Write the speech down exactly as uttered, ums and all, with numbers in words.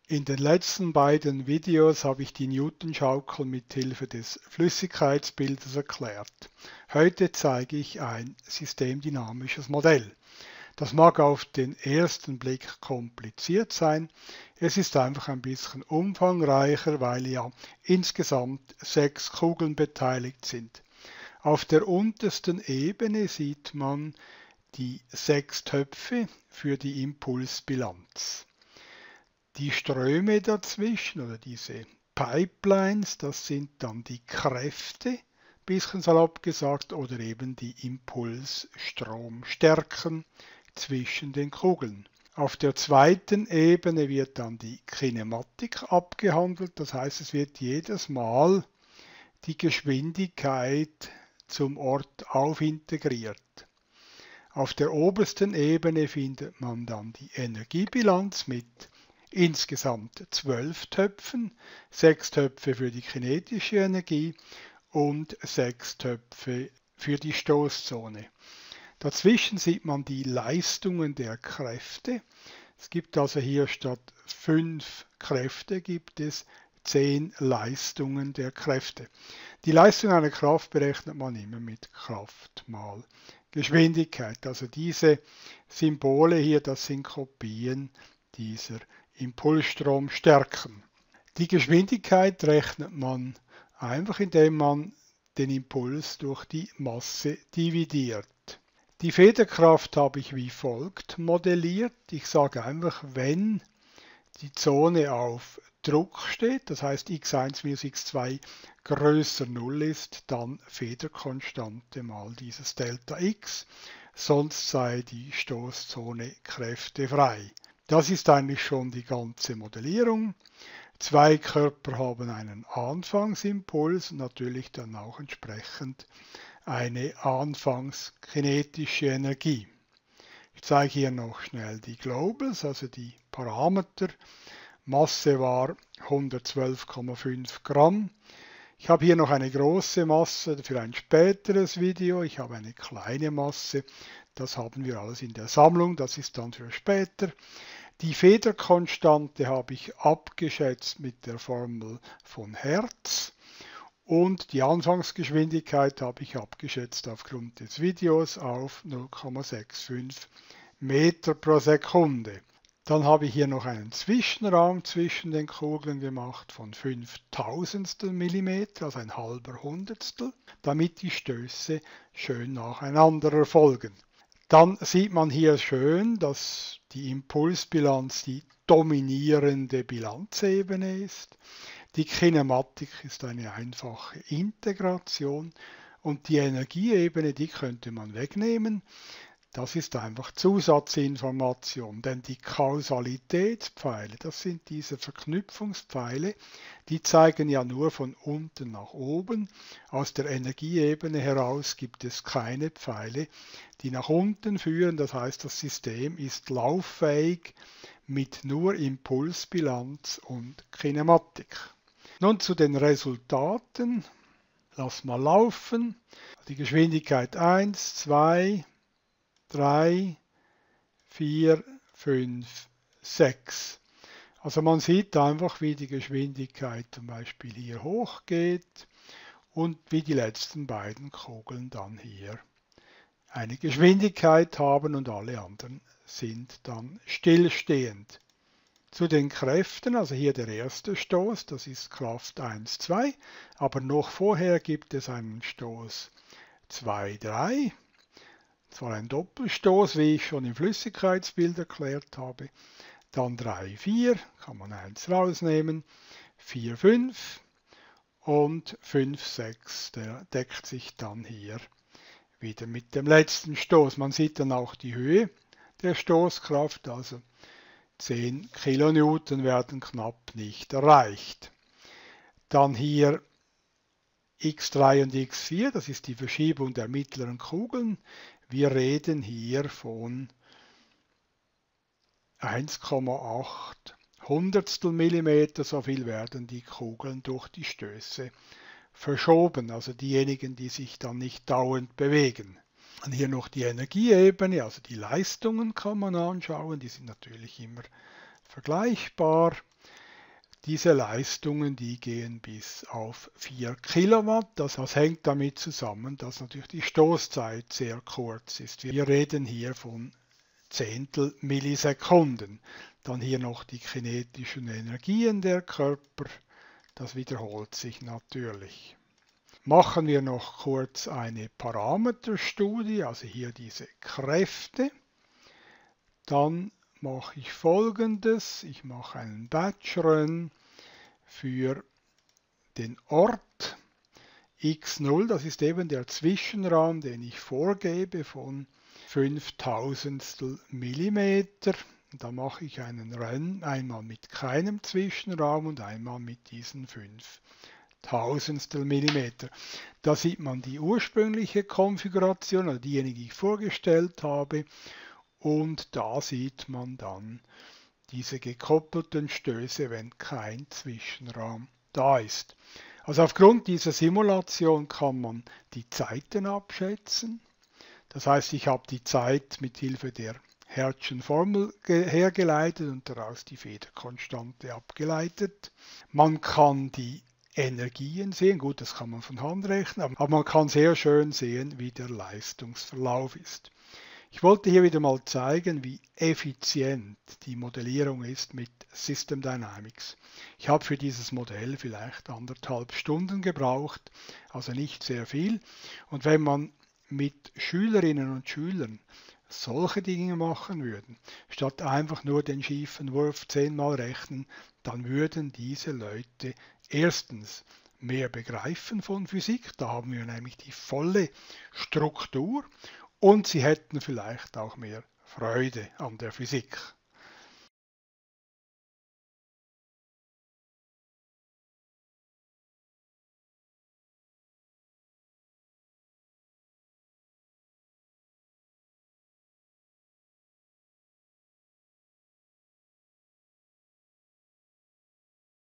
In den letzten beiden Videos habe ich die Newtonschaukel mit Hilfe des Flüssigkeitsbildes erklärt. Heute zeige ich ein systemdynamisches Modell. Das mag auf den ersten Blick kompliziert sein, es ist einfach ein bisschen umfangreicher, weil ja insgesamt sechs Kugeln beteiligt sind. Auf der untersten Ebene sieht man die sechs Töpfe für die Impulsbilanz. Die Ströme dazwischen oder diese Pipelines, das sind dann die Kräfte, bisschen salopp gesagt, oder eben die Impulsstromstärken zwischen den Kugeln. Auf der zweiten Ebene wird dann die Kinematik abgehandelt, das heißt, es wird jedes Mal die Geschwindigkeit zum Ort aufintegriert. Auf der obersten Ebene findet man dann die Energiebilanz mit insgesamt zwölf Töpfen, sechs Töpfe für die kinetische Energie und sechs Töpfe für die Stoßzone. Dazwischen sieht man die Leistungen der Kräfte. Es gibt also hier statt fünf Kräfte gibt es zehn Leistungen der Kräfte. Die Leistung einer Kraft berechnet man immer mit Kraft mal Geschwindigkeit. Also diese Symbole hier, das sind Kopien dieser Impulsstromstärken. Die Geschwindigkeit rechnet man einfach, indem man den Impuls durch die Masse dividiert. Die Federkraft habe ich wie folgt modelliert. Ich sage einfach, wenn die Zone auf Druck steht, das heißt x eins minus x zwei größer null ist, dann Federkonstante mal dieses Delta x, sonst sei die Stoßzone kräftefrei. Das ist eigentlich schon die ganze Modellierung. Zwei Körper haben einen Anfangsimpuls und natürlich dann auch entsprechend eine anfangskinetische Energie. Ich zeige hier noch schnell die Globals, also die Parameter. Masse war hundertzwölf Komma fünf Gramm. Ich habe hier noch eine große Masse für ein späteres Video. Ich habe eine kleine Masse. Das haben wir alles in der Sammlung. Das ist dann für später. Die Federkonstante habe ich abgeschätzt mit der Formel von Hertz. Und die Anfangsgeschwindigkeit habe ich abgeschätzt aufgrund des Videos auf null Komma fünfundsechzig Meter pro Sekunde. Dann habe ich hier noch einen Zwischenraum zwischen den Kugeln gemacht von fünf Tausendstel Millimeter, also ein halber Hundertstel, damit die Stöße schön nacheinander erfolgen. Dann sieht man hier schön, dass die Impulsbilanz die dominierende Bilanzebene ist. Die Kinematik ist eine einfache Integration und die Energieebene, die könnte man wegnehmen. Das ist einfach Zusatzinformation, denn die Kausalitätspfeile, das sind diese Verknüpfungspfeile, die zeigen ja nur von unten nach oben. Aus der Energieebene heraus gibt es keine Pfeile, die nach unten führen. Das heißt, das System ist lauffähig mit nur Impulsbilanz und Kinematik. Nun zu den Resultaten. Lass mal laufen. Die Geschwindigkeit eins, zwei, drei, vier, fünf, sechs. Also man sieht einfach, wie die Geschwindigkeit zum Beispiel hier hochgeht und wie die letzten beiden Kugeln dann hier eine Geschwindigkeit haben und alle anderen sind dann stillstehend. Zu den Kräften, also hier der erste Stoß, das ist Kraft eins, zwei, aber noch vorher gibt es einen Stoß zwei, drei. Zwar ein Doppelstoß, wie ich schon im Flüssigkeitsbild erklärt habe. Dann drei, vier, kann man eins rausnehmen. vier, fünf und fünf, sechs, der deckt sich dann hier wieder mit dem letzten Stoß. Man sieht dann auch die Höhe der Stoßkraft, also zehn Kilonewton werden knapp nicht erreicht. Dann hier x drei und x vier, das ist die Verschiebung der mittleren Kugeln. Wir reden hier von eins Komma acht Hundertstel Millimeter, so viel werden die Kugeln durch die Stöße verschoben, also diejenigen, die sich dann nicht dauernd bewegen. Und hier noch die Energieebene, also die Leistungen kann man anschauen, die sind natürlich immer vergleichbar. Diese Leistungen, die gehen bis auf vier Kilowatt. Das, das hängt damit zusammen, dass natürlich die Stoßzeit sehr kurz ist. Wir reden hier von Zehntel Millisekunden. Dann hier noch die kinetischen Energien der Körper. Das wiederholt sich natürlich. Machen wir noch kurz eine Parameterstudie, also hier diese Kräfte. Dann mache ich Folgendes. Ich mache einen Batch-Run für den Ort x null. Das ist eben der Zwischenraum, den ich vorgebe von fünf Tausendstel Millimeter. Da mache ich einen Run einmal mit keinem Zwischenraum und einmal mit diesen fünf Tausendstel Millimeter. Da sieht man die ursprüngliche Konfiguration, also diejenige, die ich vorgestellt habe. Und da sieht man dann diese gekoppelten Stöße, wenn kein Zwischenraum da ist. Also aufgrund dieser Simulation kann man die Zeiten abschätzen. Das heißt, ich habe die Zeit mit Hilfe der Hertzschen Formel hergeleitet und daraus die Federkonstante abgeleitet. Man kann die Energien sehen, gut, das kann man von Hand rechnen, aber man kann sehr schön sehen, wie der Leistungsverlauf ist. Ich wollte hier wieder mal zeigen, wie effizient die Modellierung ist mit System Dynamics. Ich habe für dieses Modell vielleicht anderthalb Stunden gebraucht, also nicht sehr viel. Und wenn man mit Schülerinnen und Schülern solche Dinge machen würde, statt einfach nur den schiefen Wurf zehnmal rechnen, dann würden diese Leute erstens mehr begreifen von Physik, da haben wir nämlich die volle Struktur, und sie hätten vielleicht auch mehr Freude an der Physik.